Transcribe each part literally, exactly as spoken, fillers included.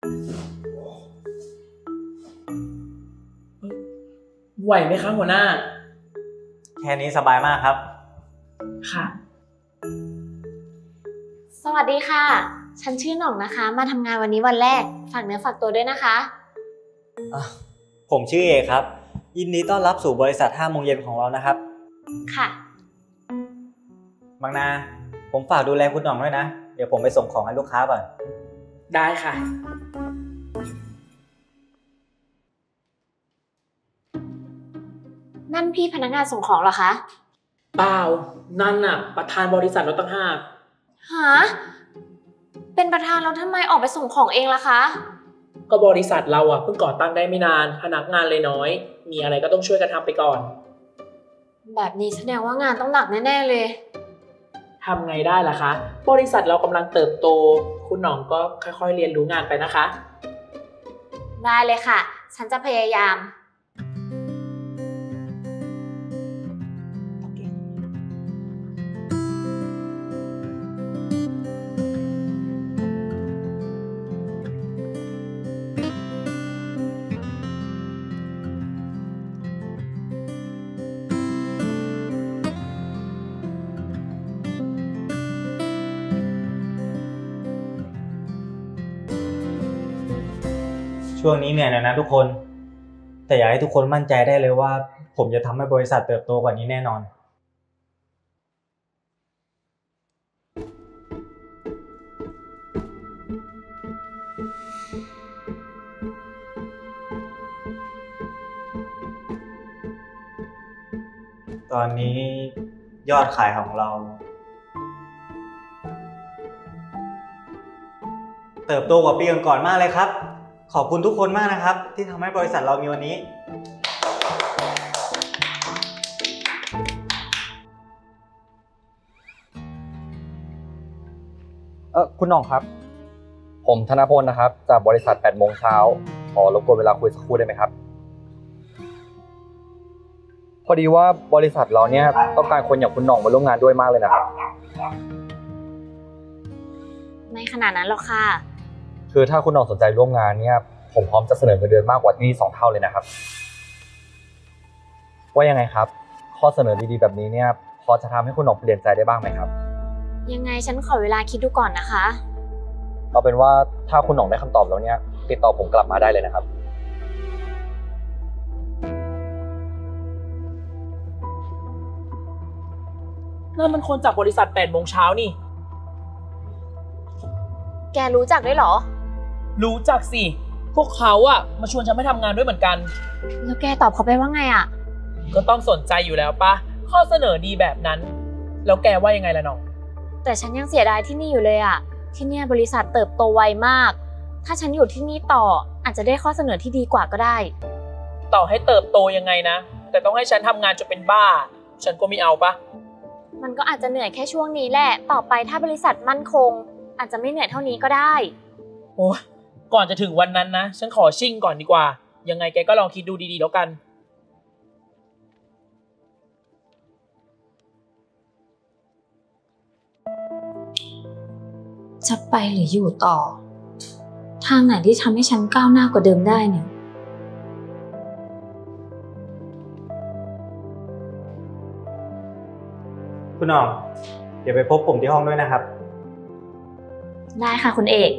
ไหวไหมคะหัวหน้าแค่นี้สบายมากครับค่ะสวัสดีค่ะฉันชื่อหน่องนะคะมาทำงานวันนี้วันแรกฝากเนื้อฝากตัวด้วยนะคะผมชื่อเอกครับยินดีต้อนรับสู่บริษัทห้าโมงเย็นของเรานะครับค่ะบางนาผมฝากดูแลคุณหน่องด้วยนะเดี๋ยวผมไปส่งของให้ลูกค้าก่อนได้ค่ะนั่นพี่พนักงานส่งของเหรอคะเปล่านั่นน่ะประธานบริษัทเราตั้งห้าหาเป็นประธานแล้วทำไมออกไปส่งของเองล่ะคะก็บริษัทเราอ่ะเพิ่งก่อตั้งได้ไม่นานพนักงานเลยน้อยมีอะไรก็ต้องช่วยกันทำไปก่อนแบบนี้แสดงว่างานต้องหนักแน่ๆเลยทำไงได้ล่ะคะบริษัทเรากำลังเติบโตคุณหน่องก็ค่อยๆเรียนรู้งานไปนะคะได้เลยค่ะฉันจะพยายามช่วงนี้เหนื่อยหน่อยนะทุกคนแต่อยากให้ทุกคนมั่นใจได้เลยว่าผมจะทำให้บริษัทเติบโตกว่านี้แน่นอนตอนนี้ยอดขายของเราเติบโตกว่าปีก่อนๆมากเลยครับขอบคุณทุกคนมากนะครับที่ทำให้บริษัทเรามีวันนี้เออคุณหน่องครับผมธนพลนะครับจากบริษัทแปดโมงเช้าขอรบกวนเวลาคุยสักครู่ได้ไหมครับพอดีว่าบริษัทเราเนี่ยต้องการคนอย่างคุณหน่องมาร่วมงานด้วยมากเลยนะครับไม่ขนาดนั้นหรอกค่ะคือถ้าคุณหน่องสนใจร่วมงานเนี่ยผมพร้อมจะเสนอเงินเดือนมากกว่าที่นี่สองเท่าเลยนะครับว่ายังไงครับข้อเสนอดีๆแบบนี้เนี่ยพอจะทำให้คุณหน่องเปลี่ยนใจได้บ้างไหมครับยังไงฉันขอเวลาคิดดูก่อนนะคะเอาเป็นว่าถ้าคุณหน่องได้คำตอบแล้วเนี่ยติดต่อผมกลับมาได้เลยนะครับนั่นมันคนจากบริษัทแปดโมงเช้านี่แกรู้จักด้วยเหรอรู้จักสิพวกเขาอะมาชวนฉันไปทำงานด้วยเหมือนกันแล้วแกตอบเขาไปว่าไงอะก็ต้องสนใจอยู่แล้วปะข้อเสนอดีแบบนั้นแล้วแกว่ายังไงล่ะน้องแต่ฉันยังเสียดายที่นี่อยู่เลยอะที่เนี่ยบริษัทเติบโตไวมากถ้าฉันอยู่ที่นี่ต่ออาจจะได้ข้อเสนอที่ดีกว่าก็ได้ต่อให้เติบโตยังไงนะแต่ต้องให้ฉันทำงานจนเป็นบ้าฉันก็ไม่เอาปะมันก็อาจจะเหนื่อยแค่ช่วงนี้แหละต่อไปถ้าบริษัทมั่นคงอาจจะไม่เหนื่อยเท่านี้ก็ได้โอ้ยก่อนจะถึงวันนั้นนะฉันขอชิ่งก่อนดีกว่ายังไงแกก็ลองคิดดูดีๆแล้วกันจะไปหรืออยู่ต่อทางไหนที่ทำให้ฉันก้าวหน้ากว่าเดิมได้เนี่ยคุณหน่องเดี๋ยวไปพบผมที่ห้องด้วยนะครับได้ค่ะคุณเอก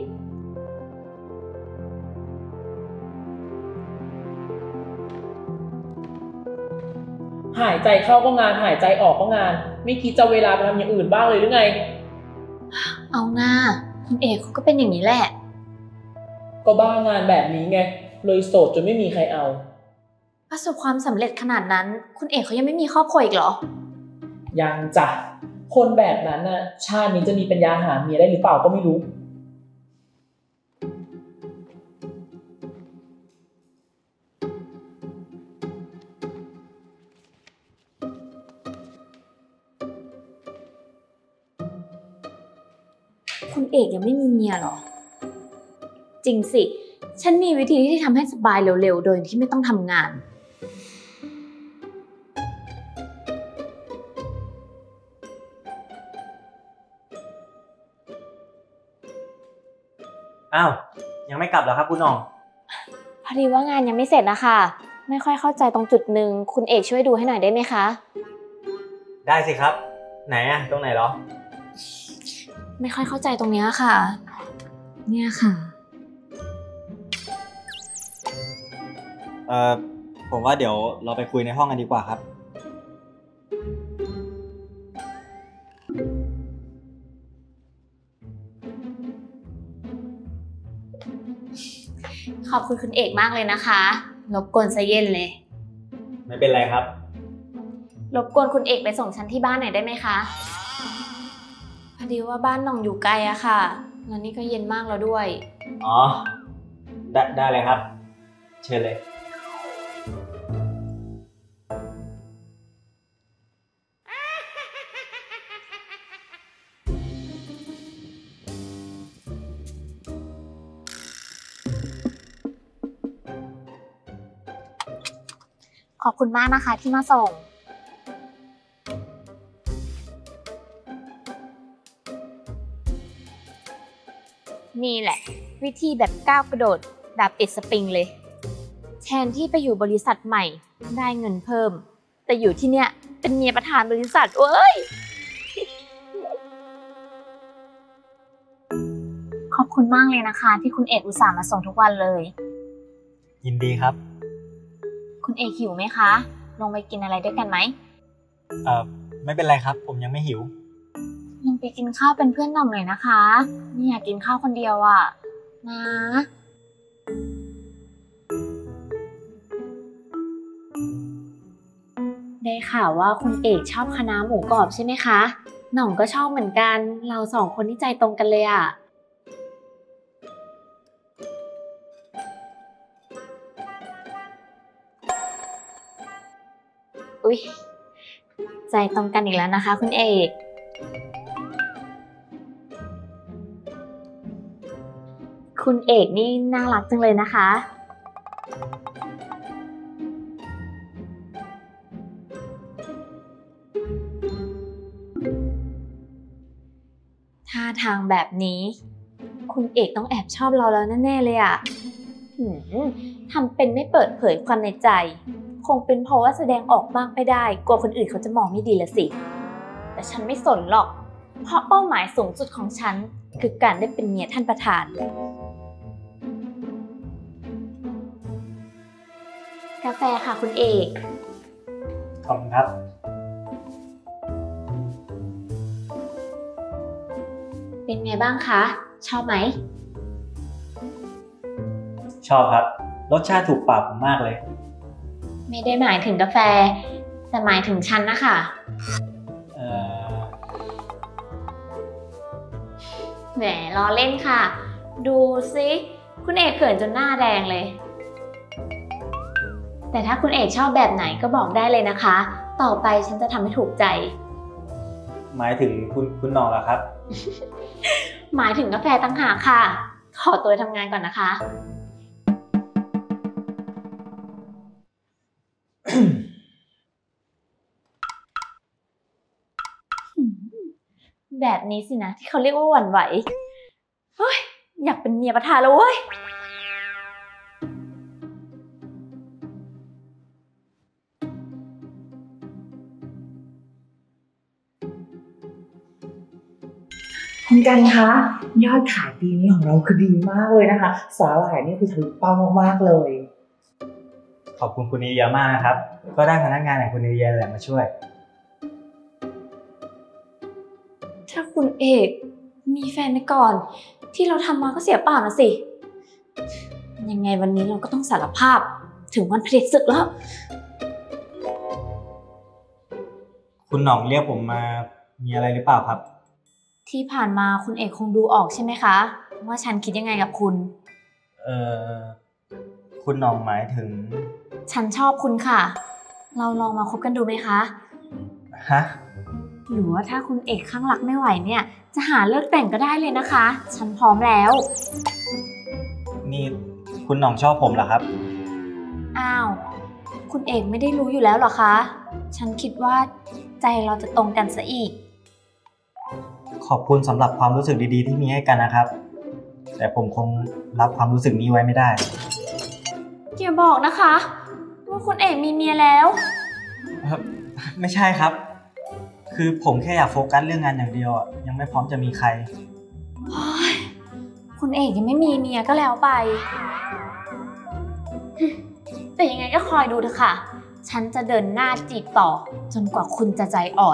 หายใจเข้าก็งานหายใจออกก็งานไม่คิดจะเวลาไปทำอย่างอื่นบ้างเลยหรือไงเอาหน้าคุณเอกเขาก็เป็นอย่างนี้แหละก็บ้างานแบบนี้ไงเลยโสดจนไม่มีใครเอาประสบความสำเร็จขนาดนั้นคุณเอกเขายังไม่มีครอบครัวอีกเหรอยังจ้ะคนแบบนั้นน่ะชาตินี้จะมีปัญญาหาเมียได้หรือเปล่าก็ไม่รู้คุณเอกยังไม่มีเมียหรอจริงสิฉันมีวิธีที่ทำให้สบายเร็วๆโดยที่ไม่ต้องทำงานอ้าวยังไม่กลับเหรอครับคุณหน่องพอดีว่างานยังไม่เสร็จนะคะไม่ค่อยเข้าใจตรงจุดหนึ่งคุณเอกช่วยดูให้หน่อยได้ไหมคะได้สิครับไหนอะตรงไหนเหรอไม่ค่อยเข้าใจตรงนี้ค่ะเนี่ยค่ะเอ่อผมว่าเดี๋ยวเราไปคุยในห้องกันดีกว่าครับขอบคุณคุณเอกมากเลยนะคะรบกวนซะเย็นเลยไม่เป็นไรครับรบกวนคุณเอกไปส่งฉันที่บ้านหน่อยได้ไหมคะพอดีว่าบ้านน้องอยู่ไกลอะค่ะแล้วนี่ก็เย็นมากแล้วด้วยอ๋อได้ได้เลยครับเชิญเลยขอบคุณมากนะคะที่มาส่งนี่แหละวิธีแบบก้าวกระโดดแบบติดสปริงเลยแทนที่ไปอยู่บริษัทใหม่ได้เงินเพิ่มแต่อยู่ที่เนี้ยเป็นเมียประธานบริษัทเว้ยขอบคุณมากเลยนะคะที่คุณเอกอุตส่าห์มาส่งทุกวันเลยยินดีครับคุณเอกหิวไหมคะลงไปกินอะไรด้วยกันไหมเอ่อไม่เป็นไรครับผมยังไม่หิวลงไปกินข้าวเป็นเพื่อนหน่องหน่อยนะคะไม่อยากกินข้าวคนเดียวอ่ะนะได้ข่าวว่าคุณเอกชอบคะน้าหมูกรอบใช่ไหมคะหน่องก็ชอบเหมือนกันเราสองคนที่ใจตรงกันเลยอ่ะอุ๊ยใจตรงกันอีกแล้วนะคะคุณเอกคุณเอกนี่น่ารักจังเลยนะคะท่าทางแบบนี้คุณเอกต้องแอบชอบเราแล้วแน่ๆเลยอ่ะทำเป็นไม่เปิดเผยความในใจคงเป็นเพราะว่าแสดงออกมากไม่ได้กลัวคนอื่นเขาจะมองไม่ดีละสิแต่ฉันไม่สนหรอกเพราะเป้าหมายสูงสุดของฉันคือการได้เป็นเมียท่านประธานกาแฟค่ะคุณเอกขอบคุณครับเป็นไงบ้างคะชอบไหมชอบครับรสชาติถูกปากผมมากเลยไม่ได้หมายถึงกาแฟแต่หมายถึงฉันนะคะเอ่อแหมล้อเล่นค่ะดูสิคุณเอกเขินจนหน้าแดงเลยแต่ถ้าคุณเอกชอบแบบไหนก็บอกได้เลยนะคะต่อไปฉันจะทำให้ถูกใจหมายถึงคุณคุณน้องเหรอครับหมายถึงกาแฟต่างหากค่ะขอตัวทำงานก่อนนะคะแบบนี้สินะที่เขาเรียกว่าหวั่นไหวเฮ้ยอยากเป็นเมียประธานแล้วเว้ยคุณกันคะยอดขายปีนี้ของเราคือดีมากเลยนะคะสาหร่ายนี่คือทะลุเป้ามากๆเลยขอบคุณคุณนิเยียมากนะครับก็ได้พนักงานอย่างคุณนิเยียแหละมาช่วยถ้าคุณเอกมีแฟนไปก่อนที่เราทำมาก็เสียเปล่านะสิยังไงวันนี้เราก็ต้องสารภาพถึงวันผลิตศึกแล้วคุณหน่องเรียกผมมามีอะไรหรือเปล่าครับที่ผ่านมาคุณเอกคงดูออกใช่ไหมคะว่าฉันคิดยังไงกับคุณเอ่อคุณหน่องหมายถึงฉันชอบคุณค่ะเราลองมาคบกันดูไหมคะฮะหรือว่าถ้าคุณเอกข้างรักไม่ไหวเนี่ยจะหาเลิกแต่งก็ได้เลยนะคะฉันพร้อมแล้วนี่คุณหน่องชอบผมเหรอครับอ้าวคุณเอกไม่ได้รู้อยู่แล้วหรอคะฉันคิดว่าใจเราจะตรงกันซะอีกขอบคุณสำหรับความรู้สึกดีๆที่มีให้กันนะครับแต่ผมคงรับความรู้สึกนี้ไว้ไม่ได้อย่าบอกนะคะว่าคุณเอกมีเมียแล้วไม่ใช่ครับ คือผมแค่อยากโฟกัสเรื่องงานอย่างเดียวยังไม่พร้อมจะมีใครคุณเอกยังไม่มีเมียก็แล้วไป แต่ยังไงก็คอยดูเถอะค่ะ ฉันจะเดินหน้าจีบต่อจนกว่าคุณจะใจอ่อน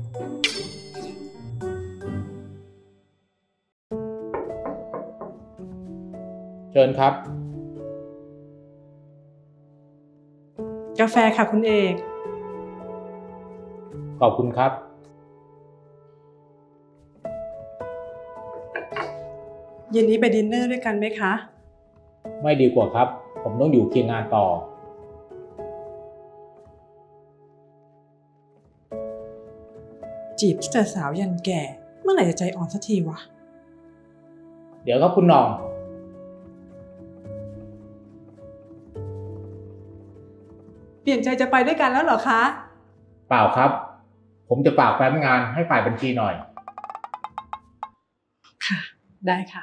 เชิญครับกาแฟค่ะคุณเอกขอบคุณครับเย็นนี้ไปดินเนอร์ด้วยกันไหมคะไม่ดีกว่าครับ ผมต้องอยู่กินงานต่อจีบแต่สาวยันแก่ เมื่อไหร่จะใจอ่อนสักทีวะเดี๋ยวครับคุณหน่องเปลี่ยนใจจะไปด้วยกันแล้วเหรอคะเปล่าครับ ผมจะฝากแฟ้มงานให้ฝ่ายบัญชีหน่อยค่ะ ได้ค่ะ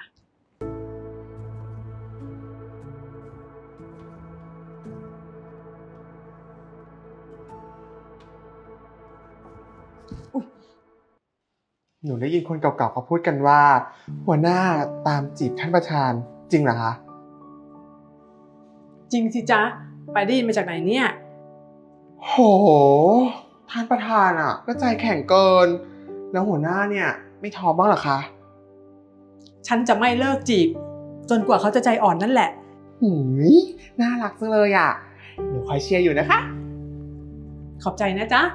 หนูได้ยินคนเก่าๆเขาพูดกันว่า หัวหน้าตามจีบท่านประธานจริงเหรอคะจริงสิจ๊ะ ไปได้ยินมาจากไหนเนี่ยโห ท่านประธานอ่ะก็ใจแข็งเกิน แล้วหัวหน้าเนี่ยไม่ท้อบ้างเหรอคะฉันจะไม่เลิกจีบ จนกว่าเขาจะใจอ่อนนั่นแหละหืยน่ารักจังเลยอ่ะหนูคอยเชียร์อยู่นะคะขอบใจนะจ๊ะ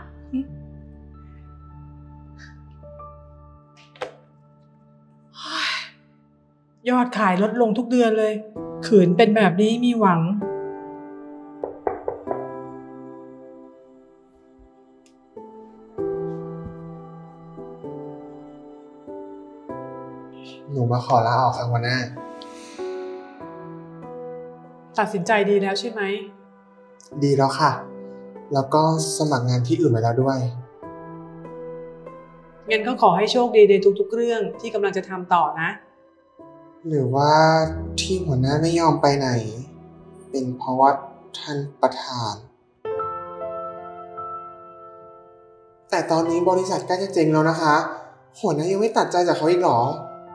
ยอดขายลดลงทุกเดือนเลย ขืนเป็นแบบนี้มีหวังหนูมาขอลาออกค่ะหัวหน้าตัดสินใจดีแล้วใช่ไหมดีแล้วค่ะ แล้วก็สมัครงานที่อื่นไว้แล้วด้วยงั้นก็ขอให้โชคดีในทุกๆเรื่องที่กำลังจะทำต่อนะหรือว่าที่หัวหน้าไม่ยอมไปไหน เป็นเพราะว่าท่านประธาน แต่ตอนนี้บริษัทใกล้จะเจ๊งแล้วนะคะ หัวหน้ายังไม่ตัดใจจากเขาอีกหรอ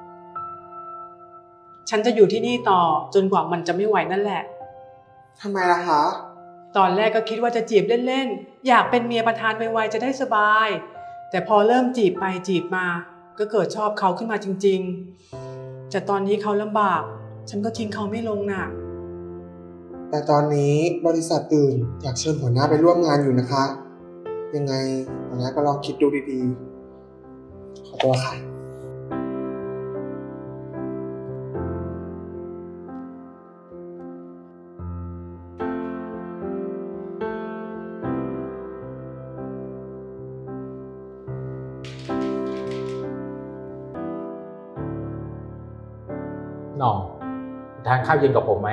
ฉันจะอยู่ที่นี่ต่อจนกว่ามันจะไม่ไหวนั่นแหละทำไมล่ะคะตอนแรกก็คิดว่าจะจีบเล่นๆ อยากเป็นเมียประธานไวๆจะได้สบาย แต่พอเริ่มจีบไปจีบมา ก็เกิดชอบเขาขึ้นมาจริงๆ แต่ตอนนี้เขาลำบาก ฉันก็ทิ้งเขาไม่ลงน่ะแต่ตอนนี้บริษัทอื่นอยากเชิญหัวหน้าไปร่วมงานอยู่นะคะ ยังไงหัวหน้าก็ลองคิดดูดีๆ ขอตัวค่ะหน่องทานข้าวเย็นกับผมไหม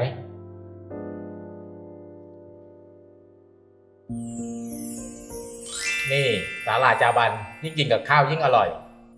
นี่สาหร่ายจาบันยิ่งกินกับข้าวยิ่งอร่อย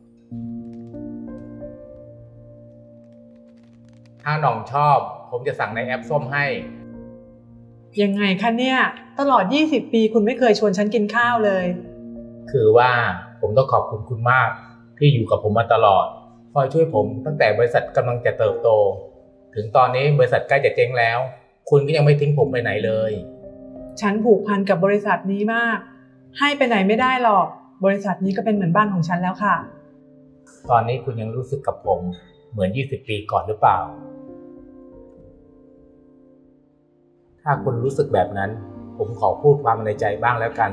ถ้าหน่องชอบผมจะสั่งในแอปส้มให้ยังไงคะเนี่ย ตลอดยี่สิบปีคุณไม่เคยชวนฉันกินข้าวเลยคือว่าผมต้องขอบคุณคุณมากที่อยู่กับผมมาตลอดคอยช่วยผมตั้งแต่บริษัทกำลังจะเติบโตถึงตอนนี้บริษัทใกล้จะเจ๊งแล้วคุณก็ยังไม่ทิ้งผมไปไหนเลยฉันผูกพันกับบริษัทนี้มากให้ไปไหนไม่ได้หรอกบริษัทนี้ก็เป็นเหมือนบ้านของฉันแล้วค่ะตอนนี้คุณยังรู้สึกกับผมเหมือนยี่สิบปีก่อนหรือเปล่าถ้าคุณรู้สึกแบบนั้นผมขอพูดความในใจบ้างแล้วกัน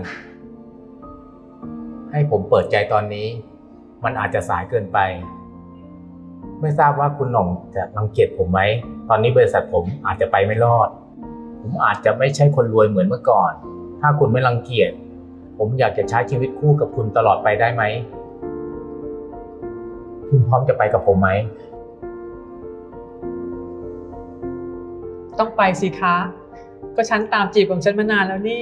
ให้ผมเปิดใจตอนนี้มันอาจจะสายเกินไปไม่ทราบว่าคุณหน่องจะรังเกียจผมไหมตอนนี้บริษัทผมอาจจะไปไม่รอดผมอาจจะไม่ใช่คนรวยเหมือนเมื่อก่อนถ้าคุณไม่รังเกียจผมอยากจะใช้ชีวิตคู่กับคุณตลอดไปได้ไหมคุณพร้อมจะไปกับผมไหมต้องไปสิคะก็ฉันตามจีบของฉันมานานแล้วนี่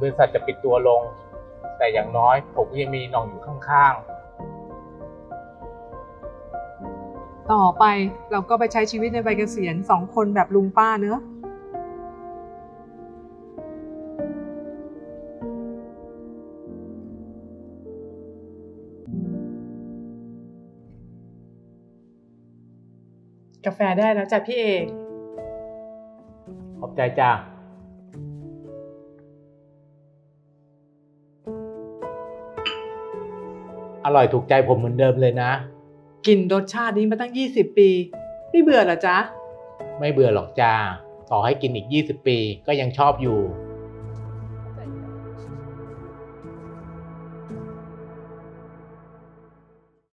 บริษัทจะปิดตัวลง แต่อย่างน้อยผมก็ยังมีหน่องอยู่ข้างๆต่อไปเราก็ไปใช้ชีวิตในวัยเกษียณสองคนแบบลุงป้าเนอะกาแฟได้แล้วจ้ะพี่เอกขอบใจจ้าอร่อยถูกใจผมเหมือนเดิมเลยนะกินรสชาตินี้มาตั้งยี่สิบปี ไม่เบื่อเหรอจ๊ะไม่เบื่อหรอกจ้า ต่อให้กินอีกยี่สิบปีก็ยังชอบอยู่